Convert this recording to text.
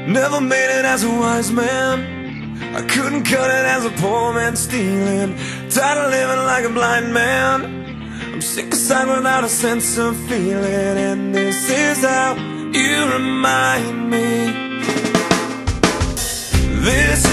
Never made it as a wise man, I couldn't cut it as a poor man stealing. Tired of living like a blind man, I'm sick aside without a sense of feeling. And this is how you remind me. This